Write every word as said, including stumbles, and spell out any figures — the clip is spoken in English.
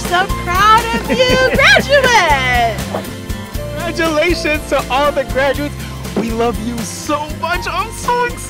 so proud of you, graduate! Congratulations to all the graduates. We love you so much. I'm so excited.